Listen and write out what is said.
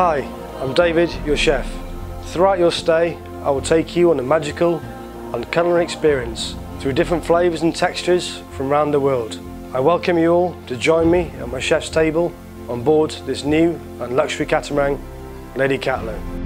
Hi, I'm David, your chef. Throughout your stay, I will take you on a magical and culinary experience through different flavours and textures from around the world. I welcome you all to join me at my chef's table on board this new and luxury catamaran, Lady Katlo.